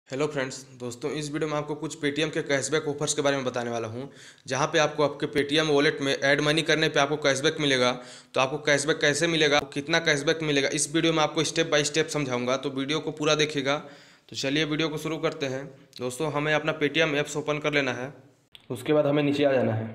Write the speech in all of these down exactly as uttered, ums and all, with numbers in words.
Hello friends दोस्तों, इस video में आपको कुछ पेटीएम के कैशबैक ऑफर्स के बारे में बताने वाला हूं, जहां पे आपको आपके पेटीएम वॉलेट में ऐड मनी करने पे आपको कैशबैक मिलेगा। तो आपको कैशबैक कैसे मिलेगा, कितना कैशबैक मिलेगा, इस वीडियो में आपको स्टेप बाय स्टेप समझाऊंगा। तो वीडियो को पूरा देखिएगा। तो चलिए वीडियो को शुरू करते हैं। दोस्तों, हमें अपना पेटीएम ऐप्स ओपन कर लेना है। उसके बाद हमें नीचे आ जाना है।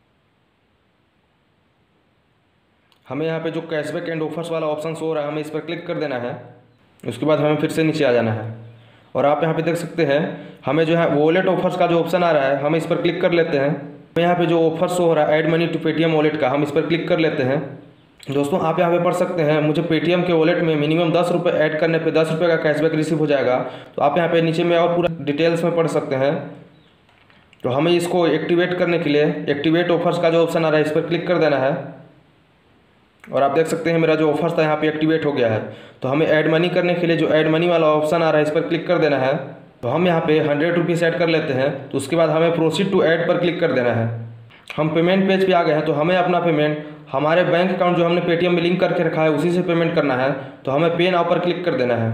हमें यहाँ पे जो कैशबैक एंड ऑफर्स वाला ऑप्शन हो रहा है, हमें इस पर क्लिक कर देना है। उसके बाद हमें फिर से नीचे आ जाना है और आप यहाँ पे देख सकते हैं हमें जो है वॉलेट ऑफर्स का जो ऑप्शन आ रहा है, हम इस पर क्लिक कर लेते हैं। हमें यहाँ पे जो ऑफर्स हो रहा है add money to Paytm wallet का, हम इस पर क्लिक कर लेते हैं। दोस्तों, आप यहाँ पे पढ़ सकते हैं मुझे पेटीएम के वॉलेट में मिनिमम दस रुपये ऐड करने पे दस रुपये का कैशबैक रिसीव हो जाएगा। तो आप यहाँ पे नीचे में और पूरा डिटेल्स में पढ़ सकते हैं। तो हमें इसको एक्टिवेट करने के लिए एक्टिवेट ऑफर्स का जो ऑप्शन आ रहा है, इस पर क्लिक कर देना है और आप देख सकते हैं मेरा जो ऑफर्स था यहाँ पे एक्टिवेट हो गया है। तो हमें ऐड मनी करने के लिए जो ऐड मनी वाला ऑप्शन आ रहा है, इस पर क्लिक कर देना है। तो हम यहाँ पे हंड्रेड रुपीज़ ऐड कर लेते हैं। तो उसके बाद हमें प्रोसीड टू ऐड पर क्लिक कर देना है। हम पेमेंट पेज पे आ गए हैं। तो हमें अपना पेमेंट हमारे बैंक अकाउंट जो हमने पेटीएम में लिंक करके रखा है उसी से पेमेंट करना है। तो हमें पे नाउ पर क्लिक कर देना है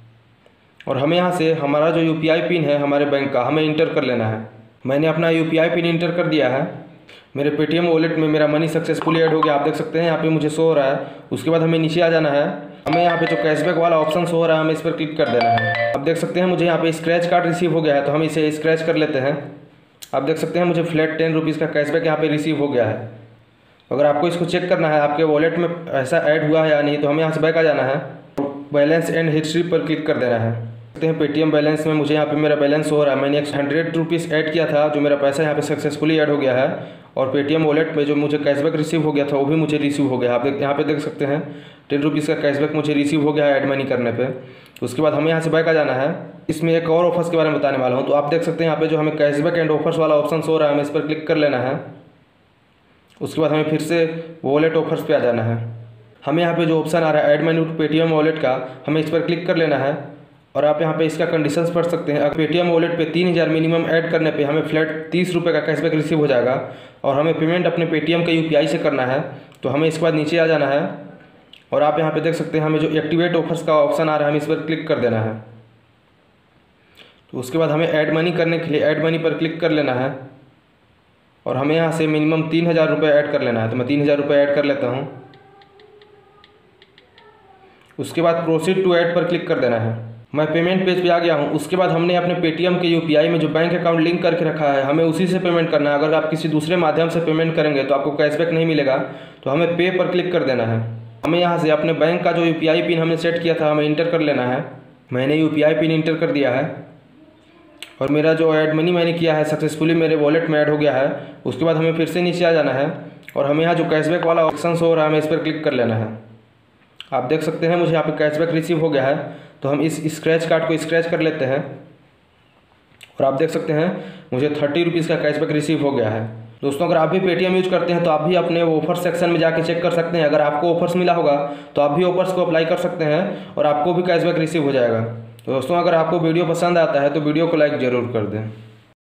और हमें यहाँ से हमारा जो यू पी आई पिन है हमारे बैंक का, हमें इंटर कर लेना है। मैंने अपना U P I pin enter कर दिया है। मेरे पेटीएम वॉलेट में मेरा मनी सक्सेसफुली ऐड हो गया। आप देख सकते हैं यहाँ पे मुझे शो हो रहा है। उसके बाद हमें नीचे आ जाना है। हमें यहाँ पे जो कैशबैक वाला ऑप्शन शो हो रहा है, हमें इस पर क्लिक कर देना है। आप देख सकते हैं मुझे यहाँ पे स्क्रैच कार्ड रिसीव हो गया है। तो हम इसे स्क्रैच कर लेते हैं। आप देख सकते हैं मुझे फ्लैट टेन रुपीज़ का कैशबैक यहाँ पे रिसीव हो गया है। अगर आपको इसको चेक करना है आपके वॉलेट में ऐसा ऐड हुआ है या नहीं, तो हमें यहाँ से बैक आ जाना है। बैलेंस एंड हिस्ट्री पर क्लिक कर देना है। देखते हैं पेटीएम बैलेंस में मुझे यहाँ पे मेरा बैलेंस हो रहा है। मैंने एक हंड्रेड रुपीज़ ऐड किया था, जो मेरा पैसा यहाँ पे सक्सेसफुली ऐड हो गया है। और पेटीएम वॉलेट में जो मुझे कैशबैक रिसीव हो गया था वो भी मुझे रिसीव हो गया। आप देख यहाँ पे देख सकते हैं टेन रुपीज़ का कैशबैक मुझे रिसीव हो गया है ऐड मनी करने पे। उसके बाद हमें यहाँ से बैक आ जाना है। इसमें एक और ऑफर्स के बारे में बताने वाला हूँ। तो आप देख सकते हैं यहाँ पे जो हमें कैशबैक एंड ऑफर्स वाला ऑप्शन हो रहा है, हमें इस पर क्लिक कर लेना है। उसके बाद हमें फिर से वॉलेट ऑफर्स पे आ जाना है। हमें यहाँ पे जो ऑप्शन आ रहा है add money to Paytm wallet का, हमें इस पर क्लिक कर लेना है और आप यहाँ पे इसका कंडीशंस पढ़ सकते हैं। अगर पेटीएम वॉलेट पे तीन हज़ार मिनिमम ऐड करने पे हमें फ्लैट तीस रुपये का कैशबैक रिसीव हो जाएगा और हमें पेमेंट अपने पेटीएम के यू पी आई से करना है। तो हमें इसके बाद नीचे आ जाना है और आप यहाँ पे देख सकते हैं हमें जो एक्टिवेट ऑफर्स का ऑप्शन आ रहा है, हमें इस पर क्लिक कर देना है। तो उसके बाद हमें ऐड मनी करने के लिए ऐड मनी पर क्लिक कर लेना है और हमें यहाँ से मिनिमम तीन हज़ार रुपये ऐड कर लेना है। तो मैं तीन हज़ार रुपये ऐड कर लेता हूँ। उसके बाद प्रोसीड टू ऐड पर क्लिक कर देना है। मैं पेमेंट पेज पे आ गया हूँ। उसके बाद हमने अपने पेटीएम के यू पी आई में जो बैंक अकाउंट लिंक करके रखा है, हमें उसी से पेमेंट करना है। अगर आप किसी दूसरे माध्यम से पेमेंट करेंगे तो आपको कैशबैक नहीं मिलेगा। तो हमें पे पर क्लिक कर देना है। हमें यहाँ से अपने बैंक का जो यू पी आई पिन हमने सेट किया था, हमें इंटर कर लेना है। मैंने U P I pin enter कर दिया है और मेरा जो ऐड मनी मैंने किया है सक्सेसफुली मेरे वॉलेट में ऐड हो गया है। उसके बाद हमें फिर से नीचे आ जाना है और हमें यहाँ जो कैशबैक वाला ऑप्शन हो रहा है, हमें इस पर क्लिक कर लेना है। आप देख सकते हैं मुझे यहाँ पे कैशबैक रिसीव हो गया है। तो हम इस स्क्रैच कार्ड को स्क्रैच कर लेते हैं और आप देख सकते हैं मुझे थर्टी रुपीज़ का कैशबैक रिसीव हो गया है। दोस्तों, अगर आप भी पेटीएम यूज करते हैं तो आप भी अपने ऑफर सेक्शन में जाके चेक कर सकते हैं। अगर आपको ऑफर्स मिला होगा तो आप भी ऑफर्स को अप्लाई कर सकते हैं और आपको भी कैशबैक रिसीव हो जाएगा। तो दोस्तों, अगर आपको वीडियो पसंद आता है तो वीडियो को लाइक ज़रूर कर दें।